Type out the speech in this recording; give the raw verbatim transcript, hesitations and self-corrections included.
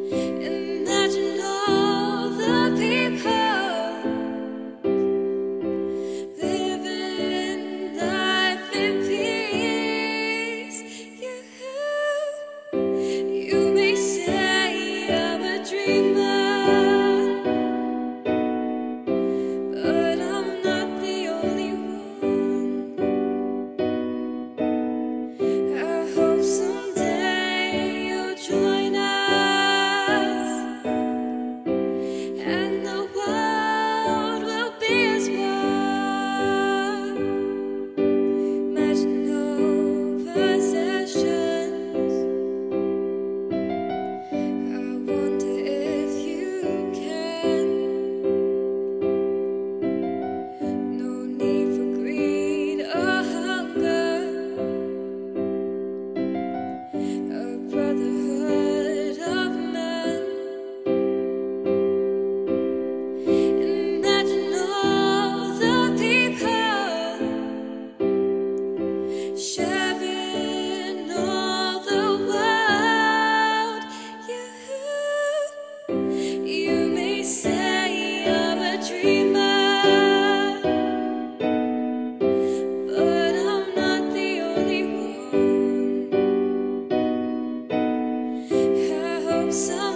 Imagine all the people living life in peace. You, you may say I'm a dreamer, but I'm not the only one. I hope someday you'll join us, and the world will be as one. Imagine no possessions. I wonder if you can. No need for greed or hunger. A brotherhood of men. Imagine all the people sharing all the world. You, you may say I'm a dreamer, but I'm not the only one. I hope so.